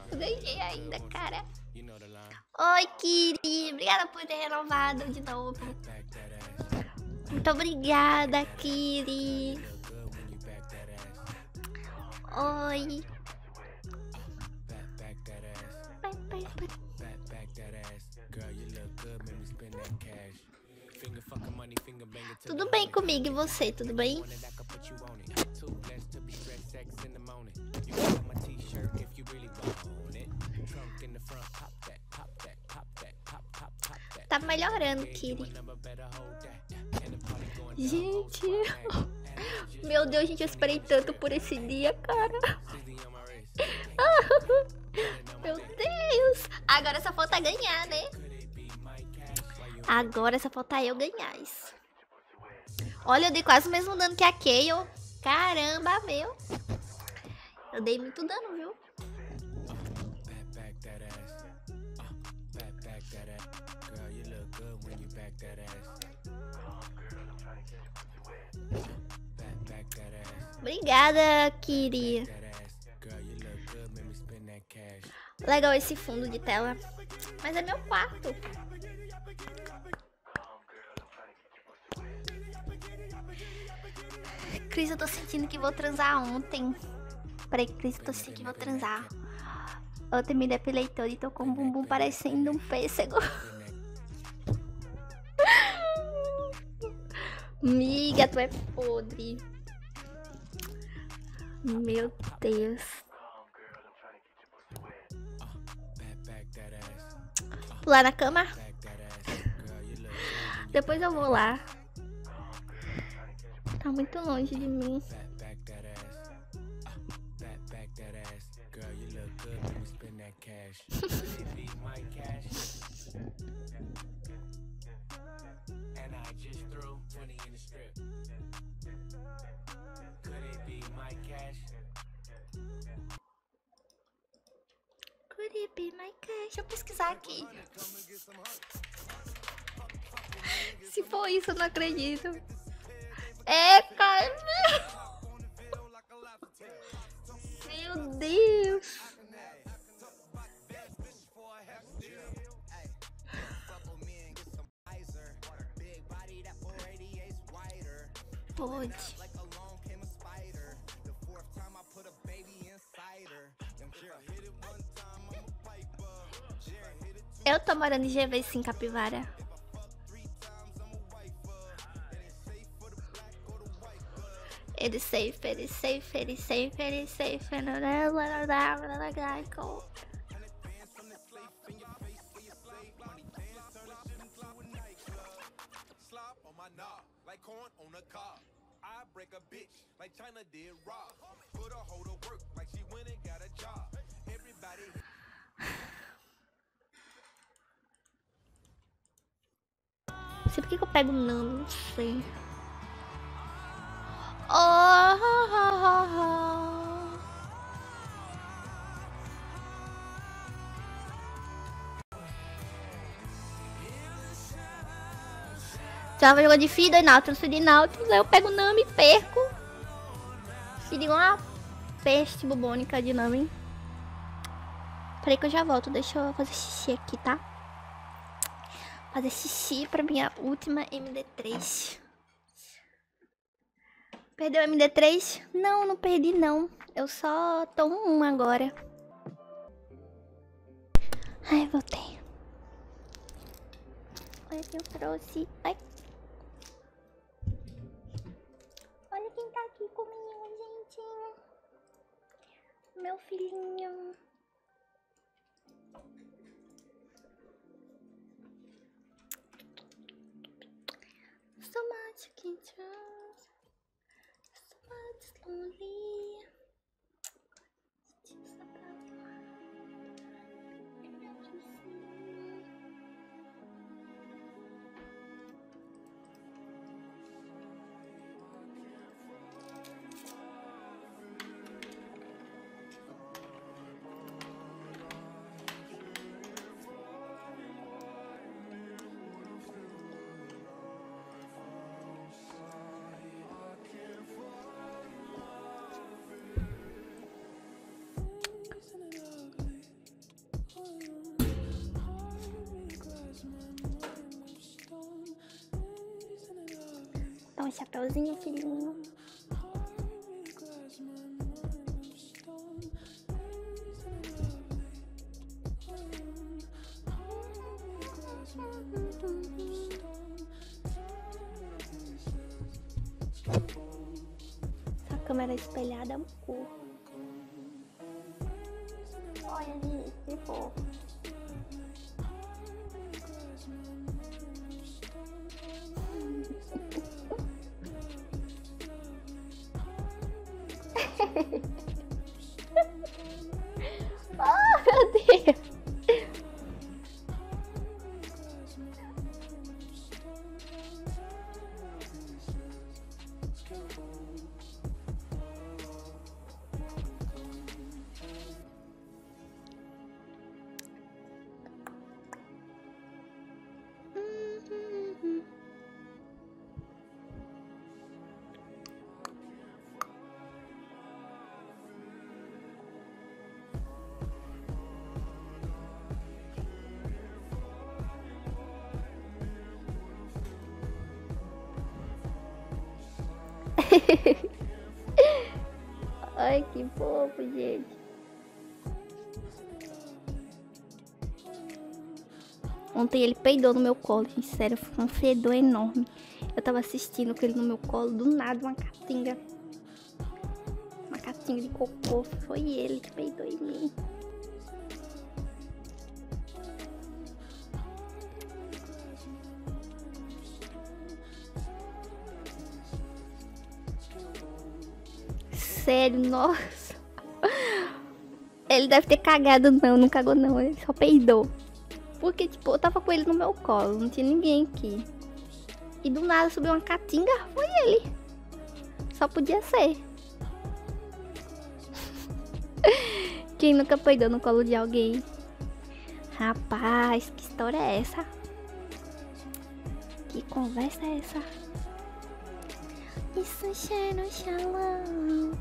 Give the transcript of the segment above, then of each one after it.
Eu ganhei ainda, cara. Oi, Kiri. Obrigada por ter renovado de novo. Muito obrigada, Kiri. Oi. Tudo bem comigo e você? Tudo bem? Tá melhorando, Kiri. Gente, meu Deus, gente, eu esperei tanto por esse dia, cara. Meu Deus. Agora só falta ganhar, né? Agora só falta eu ganhar isso. Olha, eu dei quase o mesmo dano que a Kayle. Caramba, meu. Eu dei muito dano, viu? Obrigada, Kiri. Legal esse fundo de tela. Mas é meu quarto. Cris, eu tô sentindo que vou transar ontem. Peraí, Cris, eu tô sentindo que vou transar. Ontem me depilei todo e tô com o bumbum parecendo um pêssego. Miga, tu é podre. Meu Deus. Pular na cama? Depois eu vou lá. Tá muito longe de mim. Could it be my cash? Deixa eu pesquisar aqui. Se for isso, eu não acredito. É, cara. Meu Deus. Pode. Eu tô morando em GV sim, Capivara. Ele safe, ele safe, ele safe, ele safe. Não sei por que eu pego Nando, não sei. Java jogou de Fiddle e Nautilus, fui de Nautilus, aí eu pego Nami e perco. Fiddle uma peste bubônica de Nami. Peraí que eu já volto, deixa eu fazer xixi aqui, tá? Fazer xixi pra minha última MD3. Perdeu a MD3? Não, não perdi não. Eu só tô um agora. Ai, voltei. Olha quem eu trouxe. Ai. Olha quem tá aqui comigo, gente. Meu filhinho. So much you can trust. So much lonely. Just about botar um chapéuzinho, filhinho. Essa câmera espelhada é um cu. Olha, gente, que fofo. Oh, meu Deus. Ai, que fofo, gente. Ontem ele peidou no meu colo, gente, sério, foi um fedor enorme. Eu tava assistindo com ele no meu colo, do nada uma caatinga de cocô, foi ele que peidou em mim. Sério, nossa. Ele deve ter cagado, não cagou não, ele só peidou. Porque, tipo, eu tava com ele no meu colo, não tinha ninguém aqui. E do nada subiu uma caatinga, foi ele. Só podia ser. Quem nunca peidou no colo de alguém? Rapaz, que história é essa? Que conversa é essa? Isso cheira o xalão.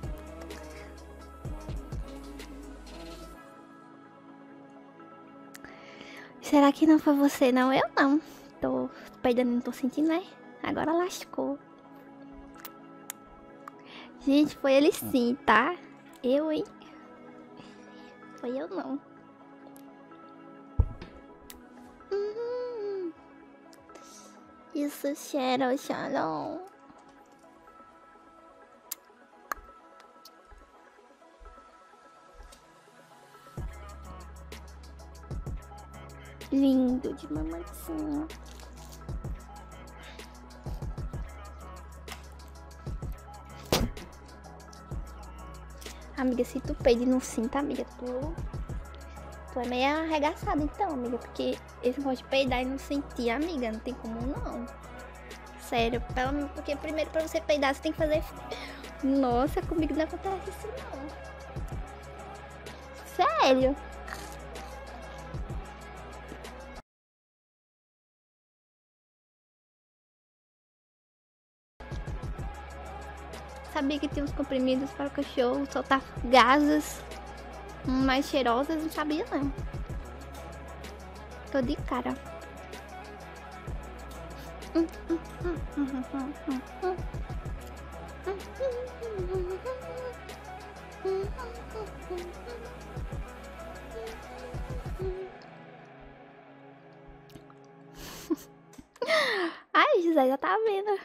Será que não foi você, não? Eu não. Tô peidando, não tô sentindo, né? Agora lascou. Gente, foi ele sim, tá? Eu, hein? Foi eu, não. Isso cheira o xalão. Lindo de mamacinha. Amiga, se tu peide não sinta, amiga, tu é meio arregaçada então, amiga. Porque esse negócio de peidar e não sentir, amiga, não tem como não. Sério, porque primeiro pra você peidar você tem que fazer... Nossa, comigo não acontece isso não. Sério. Sabia que tinha uns comprimidos para o cachorro soltar gases mais cheirosas? Não sabia não. Tô de cara. Ai, José, já tá vendo.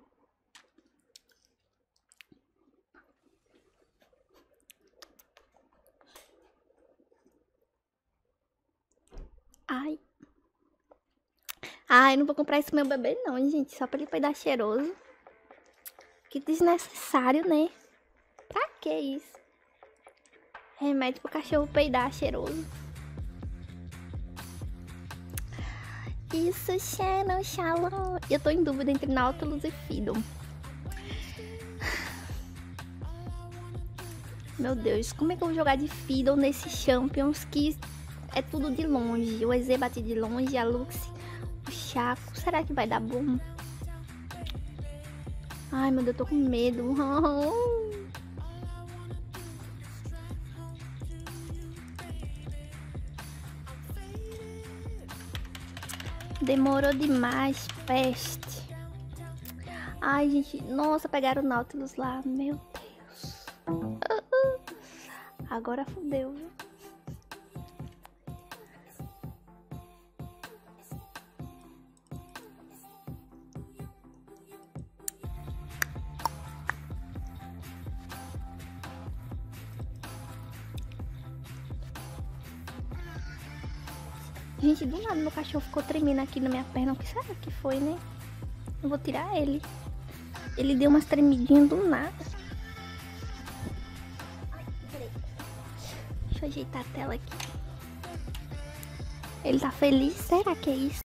Ai. Ai, não vou comprar esse meu bebê não, gente. Só pra ele peidar cheiroso. Que desnecessário, né? Pra que isso? Remédio pro cachorro peidar cheiroso. Isso cheira o xalão. Eu tô em dúvida entre Nautilus e Fiddle. Meu Deus, como é que eu vou jogar de Fiddle nesse Champions que é tudo de longe? O EZ bate de longe, a Lux, o Chaco. Será que vai dar bom? Ai, meu Deus, eu tô com medo. Demorou demais, peste. Ai, gente. Nossa, pegaram o Nautilus lá. Meu Deus. Agora fodeu, viu? Gente, do nada meu cachorro ficou tremendo aqui na minha perna. O que será que foi, né? Eu vou tirar ele. Ele deu umas tremidinhas do nada. Ai, peraí. Deixa eu ajeitar a tela aqui. Ele tá feliz? Será que é isso?